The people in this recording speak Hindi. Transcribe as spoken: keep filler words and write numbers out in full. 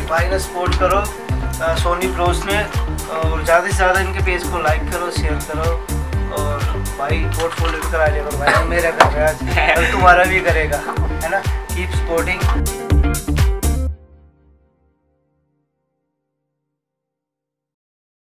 भाई ने सपोर्ट करो सोनी ब्रोस में, और ज़्यादा से ज़्यादा इनके पेज को लाइक करो, शेयर करो, और भाई पोर्टफोलियो भी करा लिया करो भाई, मेरा कर रहा है कल तुम्हारा भी करेगा, है ना। Keep supporting.